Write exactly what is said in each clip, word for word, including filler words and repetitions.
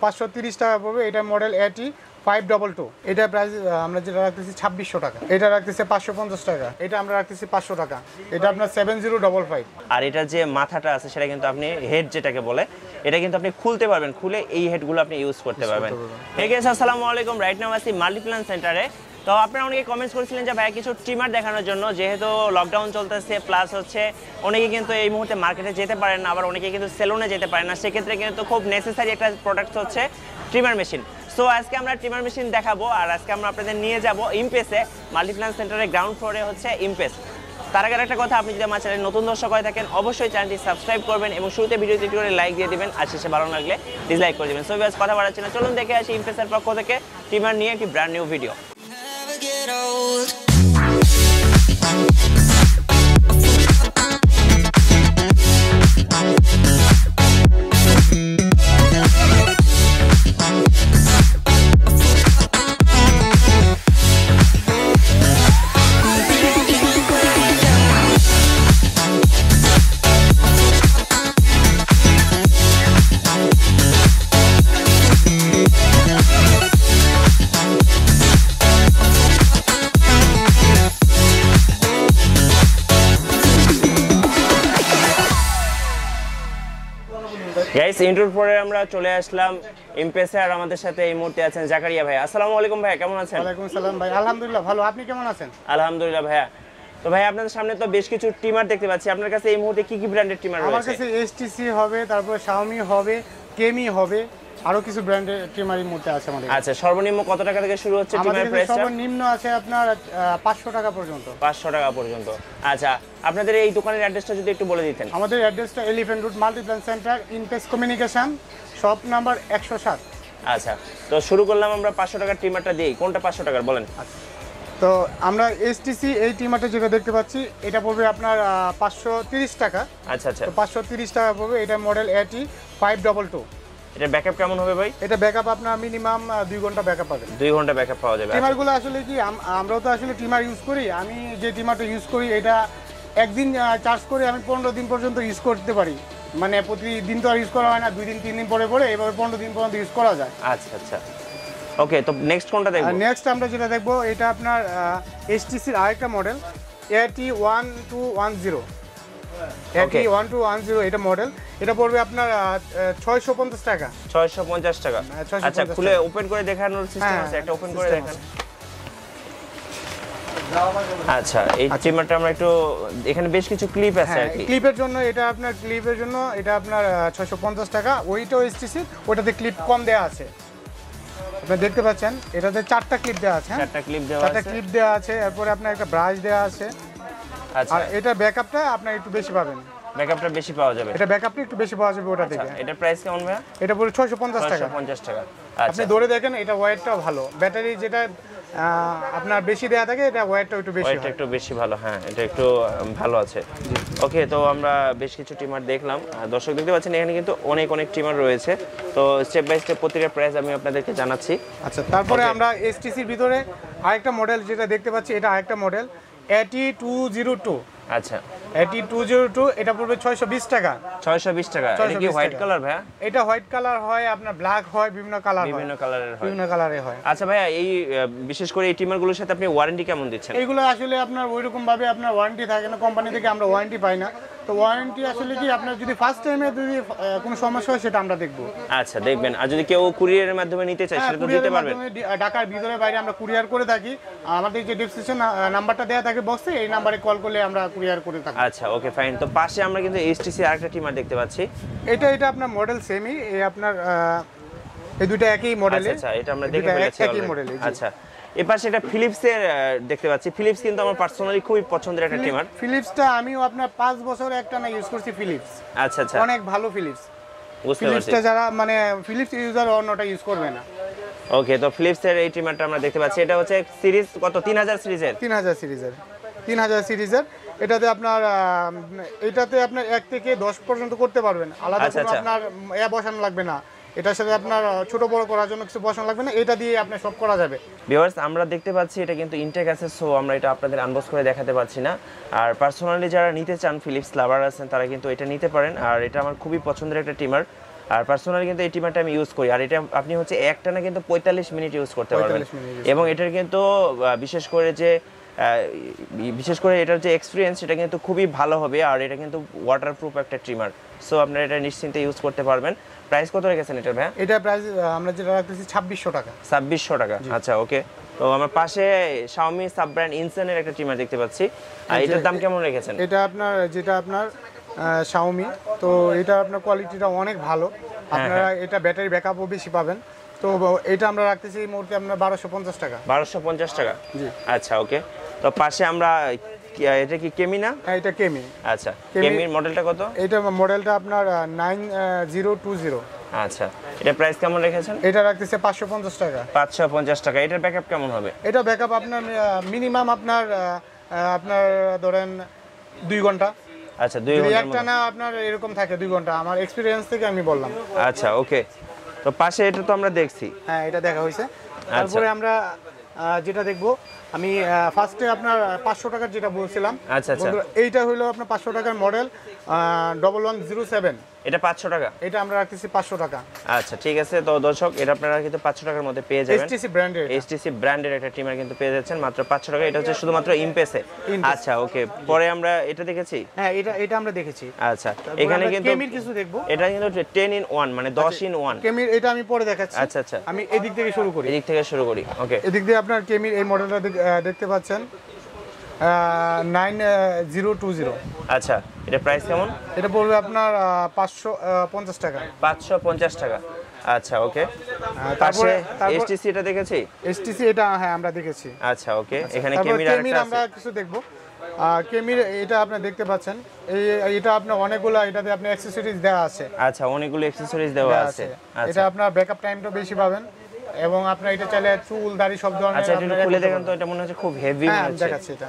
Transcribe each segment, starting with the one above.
পাঁচশো তিরিশ টাকা পড়বে। এটা মডেল এটি ফাইভ ডবল টু। এটা প্রাইস আমরা যেটা রাখতেছি ছাব্বিশশো টাকা। এটা রাখতেছে পাঁচশো পঞ্চাশ টাকা। এটা আমরা রাখতেছি পাঁচশো টাকা। এটা আপনার সেভেন জিরো ডবল ফাইভ। আর এটা যে মাথাটা আছে সেটা কিন্তু আপনি হেড যেটাকে বলে, এটা কিন্তু আপনি খুলতে পারবেন, খুলে এই হেডগুলো আপনি ইউজ করতে পারবেন। হে গাইস, আসসালামু আলাইকুম। রাইট নাও আছি মাল্টিপ্ল্যান সেন্টারে। তো আপনারা অনেকে কমেন্টস করেছিলেন যে ভাইয়া কিছু ট্রিমার দেখানোর জন্য, যেহেতু লকডাউন চলতেছে প্লাস হচ্ছে অনেকে কিন্তু এই মুহূর্তে মার্কেটে যেতে পারেন না, আবার অনেকে কিন্তু সেলুনে যেতে পারেন না, সেক্ষেত্রে কিন্তু খুব নেসেসারি একটা প্রোডাক্ট হচ্ছে ট্রিমার মেশিন। সো আজকে আমরা ট্রিমার মেশিন দেখাবো, আর আজকে আমরা আপনাদের নিয়ে যাব ইমপেসে, মাল্টিপ্ল্যান সেন্টারের গ্রাউন্ড ফ্লোরে হচ্ছে ইমপেস। তার আগে একটা কথা, আপনি যদি আমার চ্যানেলে নতুন দর্শক হয়ে থাকেন অবশ্যই চ্যানেলটি সাবস্ক্রাইব করবেন এবং শুরুতে ভিডিওটি একটু করে লাইক দিয়ে দিবেন, আর শেষে ভালো লাগলে ডিসলাইক করে দিবেন। সো ভিউয়ার্স, কথা বাড়াচ্ছি না, চলুন দেখে আসি ইমপেসের পক্ষ থেকে ট্রিমার নিয়ে একটি brand new video. Get old. Guys, ইন্ট্রোর পরে আমরা চলে আসলাম ইমপেসে, আর আমাদের সাথে এই মুহূর্তে আছেন জাকারিয়া ভাই। আসসালামু আলাইকুম ভাই, কেমন আছেন? ওয়ালাইকুম আসসালাম ভাই, আলহামদুলিল্লাহ ভালো। আপনি কেমন আছেন? আলহামদুলিল্লাহ ভাইয়া। তো ভাই, আপনাদের সামনে তো বেশ কিছু ট্রিমার দেখতে পাচ্ছি, আপনার কাছে এই মুহূর্তে কি কি ব্র্যান্ডের ট্রিমার রয়েছে? আমার কাছে এসটিসি হবে, তারপর শাওমি হবে, কেমি হবে, আরো কিছু ব্র্যান্ডের ট্রিমারের মধ্যে আছে আমাদের। আচ্ছা, সর্বনিম্ন কত টাকা থেকে শুরু হচ্ছে ট্রিমার প্রাইসটা? সর্বনিম্ন আছে আপনার পাঁচশো টাকা পর্যন্ত। পাঁচশো টাকা পর্যন্ত। আচ্ছা, আপনাদের এই দোকানের অ্যাড্রেসটা যদি একটু বলে দিতেন। আমাদের অ্যাড্রেসটা এলিফ্যান্ট রোড মাল্টিপ্ল্যান সেন্টার, ইমপেস কমিউনিকেশন, শপ নাম্বার একশো সাত। আচ্ছা, তো শুরু করলাম আমরা পাঁচশো টাকার ট্রিমারটা দিই। কোনটা পাঁচশো টাকার বলেন? তো আমরা এসটিসি এই ট্রিমারটা যেটা দেখতে পাচ্ছি, এটা পড়বে আপনার পাঁচশো তিরিশ টাকা। আচ্ছা আচ্ছা, পাঁচশো তিরিশ টাকা পড়বে। এটা মডেল এটি ফাইভ ডবল টু। এটা ব্যাকআপ কেমন হবে ভাই? এটা ব্যাকআপ আপনার মিনিমাম দুই ঘন্টা ব্যাকআপ পাবেন। দুই ঘন্টা ব্যাকআপ পাওয়া যাবে। ট্রিমারগুলো আসলে কি, আমরাও তো আসলে ট্রিমার ইউজ করি। আমি যে ট্রিমারটা ইউজ করি, এটা একদিন চার্জ করে আমি পনেরো দিন পর্যন্ত ইউজ করতে পারি। মানে প্রতিদিন তো আর ইউজ করা হয় না, দুই দিন তিন দিন পরে পরে এভাবে পনেরো দিন পর্যন্ত ইউজ করা যায়। আচ্ছা আচ্ছা, ওকে। তো নেক্সট কোনটা দেখব? নেক্সট আমরা যেটা দেখবো, এটা আপনার এসটিসির আরেকটা মডেল এটি ওয়ান টু ওয়ান জিরো। এটি ওয়ান টু ওয়ান জিরো এটা মডেল। এটা পড়বে আপনার ছয়শো পঞ্চাশ টাকা। ছয়শো পঞ্চাশ টাকা। আচ্ছা, খুলে ওপেন করে দেখানোর সিস্টেম আছে? একটা ওপেন করে দেখান। আচ্ছা, এই ট্রিমারটা আমরা একটু, এখানে বেশ কিছু ক্লিপ আছে আর কি। ক্লিপের জন্য এটা আপনার ক্লিপের জন্য এটা আপনার ছয়শো পঞ্চাশ টাকা। ওইটাও এসটিসি, ওটাতে ক্লিপ কম দেওয়া আছে। আপনি দেখতে পাচ্ছেন এটাতে চারটা ক্লিপ দেওয়া আছে। চারটা ক্লিপ দেওয়া আছে। চারটা ক্লিপ দেওয়া আছে। এরপরে আপনার একটা ব্রাশ দেওয়া আছে। আচ্ছা, আর এটা ব্যাকআপটা আপনার একটু বেশি পাবেন। ব্যাকআপটা বেশি পাওয়া যাবে। এটা ব্যাকআপটা একটু বেশি পাওয়া যাবে ওটা থেকে। এটা প্রাইস কেমন ভাই? এটা পুরো ছয়শো পঞ্চাশ টাকা। ছয়শো পঞ্চাশ টাকা। আপনি ধরে দেখেন, এটা ওয়েটটাও ভালো। ব্যাটারি যেটা আপনার বেশি দেয়া থাকে, এটা ওয়েটটা একটু বেশি, ওয়েটটা একটু বেশি ভালো। হ্যাঁ, এটা একটু ভালো আছে। ওকে, তো আমরা বেশ কিছু ট্রিমার দেখলাম। দর্শক দেখতে পাচ্ছেন এখানে কিন্তু অনেক অনেক ট্রিমার রয়েছে। তো স্টেপ বাই স্টেপ প্রতিটা প্রাইস আমি আপনাদেরকে জানাচ্ছি। আচ্ছা, তারপরে আমরা এসটিসির ভিতরে আরেকটা মডেল যেটা দেখতে পাচ্ছি, এটা আরেকটা মডেল এটি টু জিরো টু। আচ্ছা, এটি টু জিরো টু। এটা পড়বে ছয়শো বিশ টাকা। ছয়শো বিশ টাকা। এটা কি হোয়াইট কালার ভাইয়া? এটা হোয়াইট কালার হয়, আপনার ব্ল্যাক হয়, বিভিন্ন কালার, বিভিন্ন কালারের হয়, বিভিন্ন কালারে হয়। আচ্ছা ভাইয়া, এই বিশেষ করে এই ট্রিমারগুলোর সাথে আপনি ওয়ারেন্টি কেমন দিচ্ছেন? এইগুলো আসলে আপনার ওইরকম ভাবে আপনার ওয়ারেন্টি থাকে না, কোম্পানি থেকে আমরা ওয়ারেন্টি পাই না। তো ওয়ারেন্টি আসলে কি, আপনার যদি ফার্স্ট টাইমে যদি কোনো সমস্যা হয় সেটা আমরা দেখব। আচ্ছা, দেখবেন। আর যদি কেউ কুরিয়ারের মাধ্যমে নিতে চায় সেটা তো দিতে পারবেন? ঢাকার ভিতরে বাইরে আমরা কুরিয়ার করে থাকি। আমাদের যে ডেসক্রিপশন নাম্বারটা দেওয়া থাকে বক্সে, এই নাম্বারে কল করলে আমরা কুরিয়ার করে থাকি। আচ্ছা, ওকে ফাইন। তো পাশে আমরা কিন্তু এইচটিসি আরেকটা ট্রিমার দেখতে পাচ্ছি। এটা এটা আপনার মডেল সেমই, এই আপনার এই দুটো একই মডেল। আচ্ছা, এটা আমরা দেখে ফেলেছি একই মডেল। আচ্ছা, এই পাশে এটা ফিলিপসের দেখতে পাচ্ছি। ফিলিপস কিন্তু আমার পার্সোনালি খুবই পছন্দের একটা ট্রিমার। ফিলিপসটা আমিও আপনার পাঁচ বছর একটা না ইউজ করছি ফিলিপস। আচ্ছা আচ্ছা, অনেক ভালো ফিলিপস। বুঝতে পারছি। ফিলিপসটা যারা মানে ফিলিপস ইউজার অন্যটা ইউজ করবে না। ওকে, তো ফিলিপসের এই ট্রিমারটা আমরা দেখতে পাচ্ছি। এটা হচ্ছে সিরিজ কত? তিন হাজার সিরিজের। তিন হাজার সিরিজের তিন হাজার সিরিজের। এটাতে আপনার এটাতে আপনার এক থেকে দশ পর্যন্ত করতে পারবেন। আলাদা কোনো আপনার এ বসানো লাগবে না। এটার সাথে আপনার ছোট বড় করার জন্য কিছু বসানো লাগবে না, এটা দিয়ে আপনি সব করা যাবে। ভিউয়ার্স, আমরা দেখতে পাচ্ছি এটা কিন্তু ইনটেক আছে, সো আমরা এটা আপনাদের আনবক্স করে দেখাতে পারছি না। আর পার্সোনালি যারা নিতে চান, ফিলিপস লাভার আছেন, তারা কিন্তু এটা নিতে পারেন। আর এটা আমার খুবই পছন্দের একটা ট্রিমার। আর পার্সোনালি কিন্তু এই ট্রিমারটা আমি ইউজ করি, আর এটা আপনি হচ্ছে একটা না কিন্তু পঁয়তাল্লিশ মিনিট ইউজ করতে পারবেন। এবং এটার কিন্তু আহ, বিশেষ করে যে আহ, বিশেষ করে এটার যে এক্সপিরিয়েন্স সেটা কিন্তু খুবই ভালো হবে, আর এটা কিন্তু ওয়াটারপ্রুফ একটা ট্রিমার, সো আপনারা এটা নিশ্চিন্তে ইউজ করতে পারবেন। প্রাইস কত রেখেছেন এটা ভাই? এটা প্রাইস আমরা যেটা রাখতেছি ছাব্বিশশো টাকা। ছাব্বিশশো টাকা, আচ্ছা ওকে। তো আমার পাশে Xiaomi সাব ব্র্যান্ড ইনসেনের একটা ট্রিমার দেখতে পাচ্ছি, আর এটার দাম কেমন রেখেছেন? এটা আপনার যেটা আপনার Xiaomi, তো এটা আপনার কোয়ালিটিটা অনেক ভালো, আপনারা এটা ব্যাটারি ব্যাকআপও বেশি পাবেন। তো এটা আমরা রাখতেছি এই মুহূর্তে আপনার বারোশো পঞ্চাশ টাকা। বারোশো পঞ্চাশ টাকা, জি আচ্ছা ওকে। তো পাশে আমরা কি- এটা কি কেমি না? হ্যাঁ এটা কেমি। আচ্ছা, কেমির মডেলটা কত? এটা মডেলটা আপনার নাইন জিরো টু জিরো। আচ্ছা, এটা প্রাইস কেমন রেখেছেন? এটা রাখতেছে পাঁচশো পঞ্চাশ টাকা। পাঁচশো পঞ্চাশ টাকা। এটার ব্যাকআপ কেমন হবে? এটা ব্যাকআপ আপনার মিনিমাম আপনার আহ, আপনার ধরেন দুই ঘন্টা। আচ্ছা, দুই যদি ঘন্টার একটা মতো। না আপনার এরকম থাকে দুই ঘন্টা, আমার এক্সপিরিয়েন্স থেকে আমি বললাম। আচ্ছা ওকে। তো পাশে এটা তো আমরা দেখছি। হ্যাঁ এটা দেখা হয়েছে। তারপরে আমরা আহ, যেটা দেখবো, আমি ফার্স্টে আপনার পাঁচশো টাকার যেটা বলছিলাম, আচ্ছা আচ্ছা, বন্ধুরা, এইটা হলো আপনার পাঁচশো টাকার model double one zero seven. এটা পাঁচশো টাকা। এটা আমরা রাখতেছি পাঁচশো টাকা। আচ্ছা ঠিক আছে। তো দর্শক, এটা আপনারা কিন্তু পাঁচশো টাকার মধ্যে পেয়ে যাবেন। এইচটিসি ব্র্যান্ডের। এইচটিসি ব্র্যান্ডের একটা ট্রিমার কিন্তু পেয়ে যাচ্ছেন মাত্র পাঁচশো টাকা। এটা হচ্ছে শুধুমাত্র ইমপেসে। ইমপেস। আচ্ছা ওকে। পরে আমরা এটা দেখেছি। হ্যাঁ এটা এটা আমরা দেখেছি। আচ্ছা, তারপরে এখানে আমরা কিন্তু কেমির কিছু দেখবো। এটা কিন্তু টেন ইন ওয়ান, মানে দশ ইন ওয়ান। কেমির এটা আমি পরে দেখাচ্ছি। আচ্ছা আচ্ছা, আমি এদিক থেকে শুরু করি। এদিক থেকে শুরু করি, ওকে। এদিক দিয়ে আপনার কেমির এই মডেলটা দেখতে পাচ্ছেন নাইন জিরো টু জিরো। আচ্ছা, এটা প্রাইস কেমন? এটা পড়বে আপনার পাঁচশো পঞ্চাশ টাকা। পাঁচশো পঞ্চাশ টাকা, আচ্ছা ওকে। তারপরে পাশে এইচটিসি এটা দেখেছি। এইচটিসি এটা হ্যাঁ আমরা দেখেছি। আচ্ছা ওকে, এখানে তারপর কেমির কেমির আরেকটা আমরা আছে। কিছু দেখবো। আহ, কেমির এটা আপনি দেখতে পাচ্ছেন, এই এটা আপনার অনেকগুলো এটাতে আপনি অ্যাকসেসরিজ দেওয়া আছে। আচ্ছা, অনেকগুলো অ্যাকসেসরিজ দেওয়া দেওয়া আছে। আছে। আচ্ছা এটা আপনার ব্যাকআপ টাইমটা বেশি পাবেন, এবং আপনার এটা চাইলে চুল দাড়ি সব ধরনের। আচ্ছা, এটা একটু আপনারা খুলে করতে দেখেন তো, এটা মনে হচ্ছে খুব হেভি পারবেন। মনে হ্যাঁ হচ্ছে। দেখাচ্ছি এটা।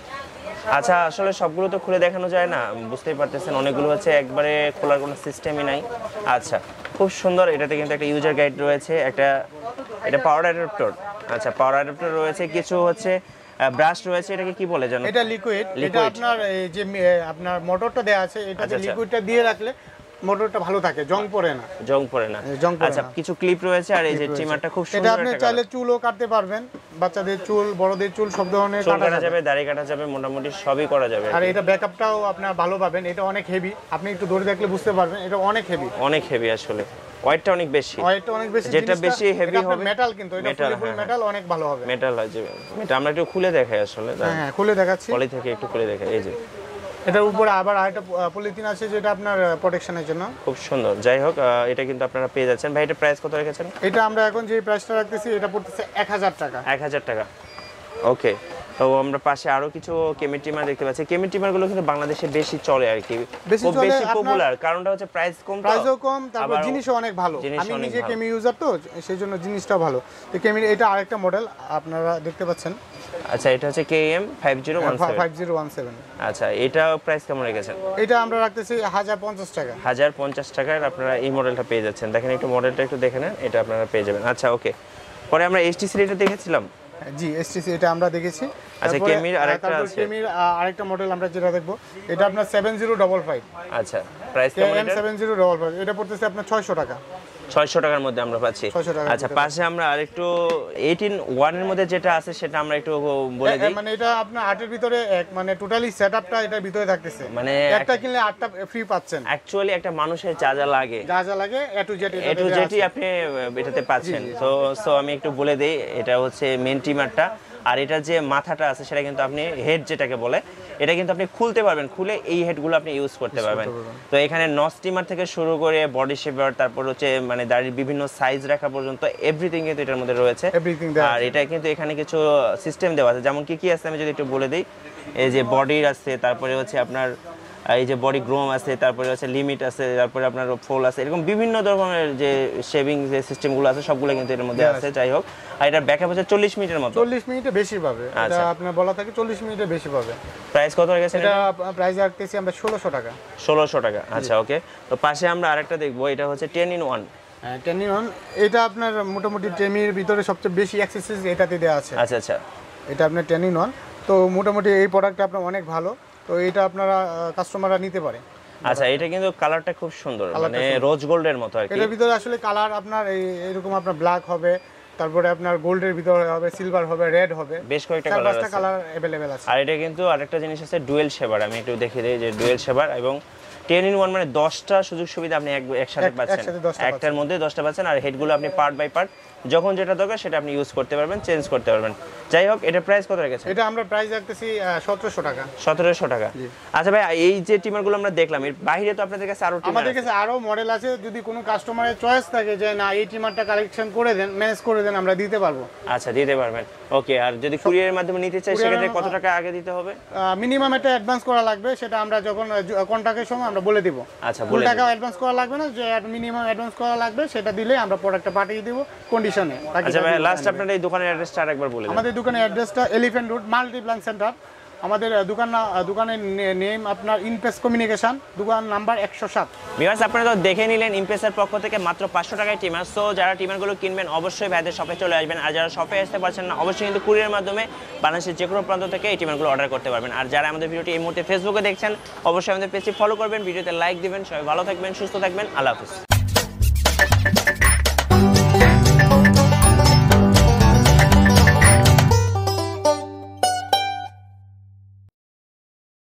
আচ্ছা, আসলে সবগুলো তো খুলে দেখানো যায় না, বুঝতেই পারতেছেন, অনেকগুলো হচ্ছে একবারে খোলার কোনো সিস্টেমই নাই। আচ্ছা, খুব সুন্দর। এটাতে কিন্তু একটা ইউজার গাইড রয়েছে, একটা এটা পাওয়ার অ্যাডাপ্টার। আচ্ছা, পাওয়ার অ্যাডাপ্টার রয়েছে, কিছু হচ্ছে ব্রাশ রয়েছে। এটাকে কি বলে জানো? এটা লিকুইড। এটা Liquid। আপনার এই যে মে- আপনার মোটরটা দেওয়া আছে, এটাতে আচ্ছা, আচ্ছা। লিকুইডটা দিয়ে রাখলে মোটরটা ভালো থাকে, জং পড়ে না। জং পড়ে না। জং পড়ে আচ্ছা, না। কিছু ক্লিপ রয়েছে, আর এই যে রয়েছে। ট্রিমারটা খুব এটা সুন্দর আপনি একটা চাইলে colour। চুলও কাটতে পারবেন, বাচ্চাদের চুল, বড়দের চুল সব ধরনের চুল কাটা কাটা যাবে। যাবে, দাড়ি কাটা যাবে, মোটামুটি সবই করা যাবে। আর এটা ব্যাকআপটাও আপনার ভালো পাবেন। এটা অনেক হেভি, আপনি একটু ধরে দেখলে বুঝতে পারবেন, এটা অনেক হেভি। অনেক হেভি, আসলে ওয়েটটা অনেক বেশি। ওয়েটটা অনেক বেশি। যেটা বেশি heavy হবে- মেটাল, কিন্তু এটা Metal, ফুল ফুল হ্যাঁ, মেটাল, অনেক ভালো হবে। মেটাল হয় যে, এটা আমরা একটু খুলে দেখাই আসলে। হ্যাঁ হ্যাঁ খুলে দেখাচ্ছি। পলি থেকে একটু খুলে দেখাই, এই যে এটার উপরে আবার আরেকটা পলিথিন আছে, যেটা আপনার প্রোটেকশনের জন্য। খুব সুন্দর। যাই হোক, আহ, এটা কিন্তু আপনারা পেয়ে যাচ্ছেন। ভাই, এটা প্রাইস কত রেখেছেন? এটা আমরা এখন যে প্রাইসটা রাখতেছি, এটা পড়তেছে এক হাজার টাকা। এক হাজার টাকা, ওকে। তো আমরা পাশে আরো কিছু কেমির ট্রিমার দেখতে পাচ্ছি। কেমির ট্রিমার গুলো কিন্তু বাংলাদেশে বেশি চলে আর কি, বেশি খুব চলে, বেশি আপনার- পপুলার। কারণটা হচ্ছে প্রাইস কম, তো প্রাইসও কম, তারপর আবার জিনিসও অনেক ভালো। জিনিস আমি অনেক নিজে ভালো। কেমি ইউজার, তো সেই জন্য জিনিসটাও ভালো। তো কেমির এটা আরেকটা মডেল আপনারা দেখতে পাচ্ছেন, আচ্ছা, এটা হচ্ছে K M five zero one seven. Five zero one seven. আচ্ছা, এটা প্রাইস কেমন রেখেছেন? এটা আমরা রাখতেছি হাজার পঞ্চাশ টাকা। হাজার পঞ্চাশ টাকায় আপনারা এই মডেলটা পেয়ে যাচ্ছেন। দেখেন একটু মডেলটা একটু দেখে নেন, এটা আপনারা পেয়ে যাবেন। আচ্ছা ওকে। পরে আমরা এইচটিসি এটা দেখেছিলাম। জি এসটিসি এটা আমরা দেখেছি। আচ্ছা, তারপরে- কেমির আরেকটা তারপর আছে। কেমির আহ, আরেকটা মডেল আমরা যেটা দেখবো, এটা আপনার সেভেন জিরো ডবল ফাইভ। আচ্ছা, প্রাইস কে কেমন এম এটা? Seven zero double five. এটা পড়তেছে আপনার ছয়শো টাকা। ছয়শো টাকার মধ্যে আমরা পাচ্ছি। ছয়শো টাকার আচ্ছা, মধ্যে পাশে আমরা আরেকটু এইটিন ওয়ানের মধ্যে যেটা আছে সেটা আমরা একটু বলে এ- দিই। মানে এটা আপনার আটের ভিতরে এক, মানে টোটালি সেটআপটা এটার ভিতরে থাকতেছে। মানে একটা কিনলে আটটা ফ্রি পাচ্ছেন। অ্যাকচুয়ালি একটা মানুষের যা যা লাগে, যা যা লাগে A to Z A to জেডই আপনি এটাতে পাচ্ছেন। তো সো আমি একটু বলে দিই, এটা হচ্ছে মেন ট্রিমারটা, আর এটা যে মাথাটা আছে সেটা কিন্তু আপনি হেড যেটাকে বলে, এটা কিন্তু আপনি খুলতে পারবেন, খুলে এই হেডগুলো আপনি ইউজ করতে পারবেন। তো এখানে নস ট্রিমার থেকে শুরু করে বডি শেভার, তারপর হচ্ছে মানে দাড়ির বিভিন্ন সাইজ রাখা পর্যন্ত এভরিথিং কিন্তু এটার মধ্যে রয়েছে। এভরিথিং দেওয়া আর এটা কিন্তু এখানে কিছু সিস্টেম দেওয়া আছে, যেমন কি কি আছে আমি যদি একটু বলে দিই। এই যে বডির আছে, তারপরে হচ্ছে আপনার এই যে বডি গ্রোম আছে, তারপরে হচ্ছে লিমিট আছে, তারপরে আপনার ফোল আছে, এরকম বিভিন্ন ধরনের যে শেভিং যে সিস্টেমগুলো আছে সবগুলো কিন্তু এর মধ্যে আছে। যাই হোক, আর এটা ব্যাকআপ হচ্ছে চল্লিশ মিনিটের মতো। চল্লিশ মিনিটে বেশি পাবে। এটা আচ্ছা। আপনার বলা থাকে চল্লিশ মিনিটে বেশি পাবে। প্রাইস কত রেখেছে এটা প্রাইস রাখতেছি আমরা ষোলোশো টাকা। ষোলোশো টাকা, আচ্ছা ওকে। তো পাশে আমরা আরেকটা দেখবো, এটা হচ্ছে ten in one. Ten in one. এটা আপনার মোটামুটি টেমির ভিতরে সবচেয়ে বেশি অ্যাক্সেসরিজ এটাতে দেওয়া আছে। আচ্ছা আচ্ছা, এটা আপনার টেন ইন ওয়ান। তো মোটামুটি এই প্রোডাক্টটা আপনার অনেক ভালো। তো এটা আপনারা কাস্টমাররা নিতে পারে। আচ্ছা, এটা কিন্তু কালারটা খুব সুন্দর, মানে রোজ গোল্ডের মতো আর কি। এটার ভিতরে আসলে কালার আপনার এই এরকম আপনার ব্ল্যাক হবে, তারপরে আপনার গোল্ডের ভিতরে হবে, সিলভার হবে, রেড হবে, বেশ কয়েকটা চার কালার পাঁচটা আছে। কালার अवेलेबल আছে। আর এটা কিন্তু আরেকটা জিনিস আছে, ডুয়েল শেভার। আমি একটু দেখিয়ে দিই যে ডুয়েল শেভার এবং টেন ইন ওয়ান, মানে দশটা সুযোগ সুবিধা আপনি এক- একসাথে এক- পাচ্ছেন, একসাথে দশটা একটার মধ্যে দশটা পাচ্ছেন। আর হেডগুলো আপনি পার্ট বাই পার্ট যখন যেটা দরকার সেটা আপনি ইউজ করতে পারবেন, চেঞ্জ করতে পারবেন। যাই হোক, এটা প্রাইস কত রেখেছেন? এটা আমরা প্রাইস রাখতেছি সতেরোশো টাকা। সতেরোশো টাকা। আচ্ছা ভাই, এই যে টিমারগুলো আমরা দেখলাম, এর বাইরে তো আপনাদের কাছে আরো টিমার আমাদের কাছে আরো মডেল আছে, যদি কোনো কাস্টমারের চয়েস থাকে যে না এই টিমারটা কালেকশন করে দেন, ম্যানেজ করে দেন, আমরা দিতে পারবো। আচ্ছা, দিতে পারবেন। ওকে, আর যদি কুরিয়ারের মাধ্যমে নিতে চাই কুরিয়ারের সেক্ষেত্রে কত টাকা আগে দিতে হবে? মিনিমাম একটা অ্যাডভান্স করা লাগবে, সেটা আমরা যখন কন্ট্রাক্টের সময় আমরা বলে দিব। আচ্ছা, ফুল বলে টাকা অ্যাডভান্স করা লাগবে না, যে মিনিমাম অ্যাডভান্স করা লাগবে সেটা দিলে আমরা প্রোডাক্টটা পাঠিয়ে দিব কন্ডিশনে। আচ্ছা ভাই, লাস্ট আপনার এই দোকানের অ্যাড্রেসটা আরেকবার বলে দিন। আমাদের দোকানের অ্যাড্রেসটা এলিফ্যান্ট রোড মাল্টিপ্ল্যান সেন্টার। আমাদের দোকান দোকানের নেম আপনার ইনপেস কমিউনিকেশন, দোকান নাম্বার একশো সাত। ভিউয়ার্স, আপনারা তো দেখে নিলেন ইমপ্রেসের পক্ষ থেকে মাত্র পাঁচশো টাকায় টিমার। সো যারা টিমারগুলো কিনবেন অবশ্যই ভাইদের শপে চলে আসবেন, আর যারা শপে আসতে পারছেন না অবশ্যই কিন্তু কুরিয়ারের মাধ্যমে বাংলাদেশের যে কোনো প্রান্ত থেকে এই টিমারগুলো অর্ডার করতে পারবেন। আর যারা আমাদের ভিডিওটি এই মুহূর্তে ফেসবুকে দেখছেন অবশ্যই আমাদের পেজটি ফলো করবেন, ভিডিওতে লাইক দিবেন। সবাই ভালো থাকবেন, সুস্থ থাকবেন, আল্লাহ হাফিজ।